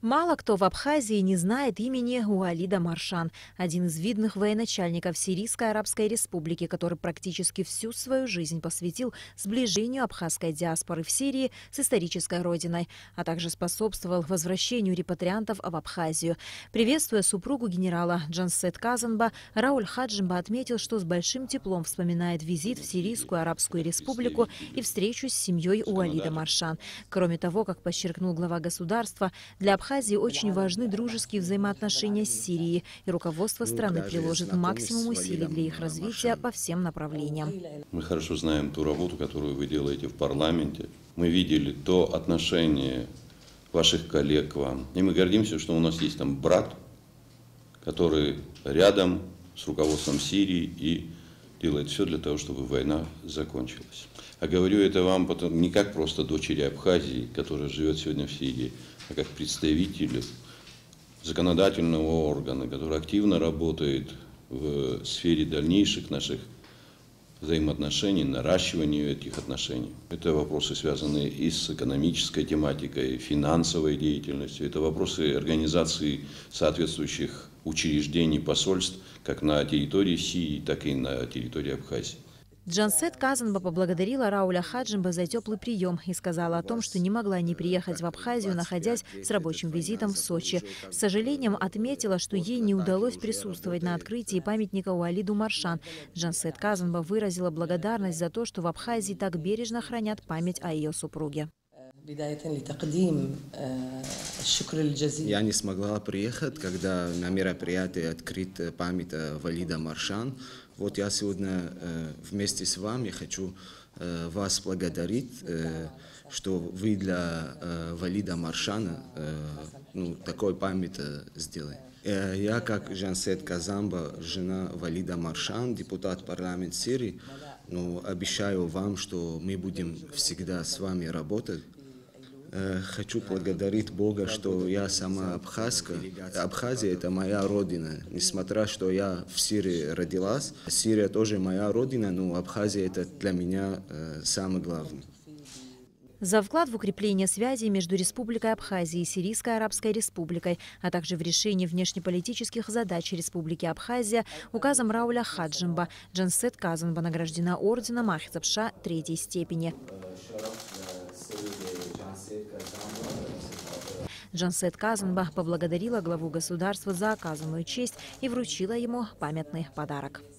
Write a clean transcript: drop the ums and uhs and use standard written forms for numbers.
Мало кто в Абхазии не знает имени Уалида Маршан, один из видных военачальников Сирийской Арабской Республики, который практически всю свою жизнь посвятил сближению абхазской диаспоры в Сирии с исторической родиной, а также способствовал возвращению репатриантов в Абхазию. Приветствуя супругу генерала Джансет Казанба, Рауль Хаджимба отметил, что с большим теплом вспоминает визит в Сирийскую Арабскую Республику и встречу с семьей Уалида Маршан. Кроме того, как подчеркнул глава государства, для Абхазии очень важны дружеские взаимоотношения с Сирией, и руководство страны приложит максимум усилий для их развития по всем направлениям. Мы хорошо знаем ту работу, которую вы делаете в парламенте. Мы видели то отношение ваших коллег к вам. И мы гордимся, что у нас есть там брат, который рядом с руководством Сирии и делает все для того, чтобы война закончилась. А говорю это вам не как просто дочери Абхазии, которая живет сегодня в Сирии, а как представитель законодательного органа, который активно работает в сфере дальнейших наших взаимоотношений, наращивания этих отношений. Это вопросы, связанные и с экономической тематикой, финансовой деятельностью. Это вопросы организации соответствующих учреждений, посольств, как на территории Сирии, так и на территории Абхазии. Джансет Казанба поблагодарила Рауля Хаджимба за теплый прием и сказала о том, что не могла не приехать в Абхазию, находясь с рабочим визитом в Сочи. С сожалением отметила, что ей не удалось присутствовать на открытии памятника Уалиду Маршан. Джансет Казанба выразила благодарность за то, что в Абхазии так бережно хранят память о ее супруге. Я не смогла приехать, когда на мероприятии открыт память Уалида Маршан. Вот я сегодня вместе с вами хочу вас благодарить, что вы для Уалида Маршана такой память сделали. Я, как Джансет Казанба, жена Уалида Маршан, депутат парламента Сирии, обещаю вам, что мы будем всегда с вами работать. Хочу благодарить Бога, что я сама абхазка. Абхазия – это моя родина. Несмотря, что я в Сирии родилась, Сирия тоже моя родина, но Абхазия – это для меня самое главное. За вклад в укрепление связей между Республикой Абхазия и Сирийской Арабской Республикой, а также в решении внешнеполитических задач Республики Абхазия указом Рауля Хаджимба Джансет Казанба награждена орденом Ахзапша третьей степени. Джансет Казанба поблагодарила главу государства за оказанную честь и вручила ему памятный подарок.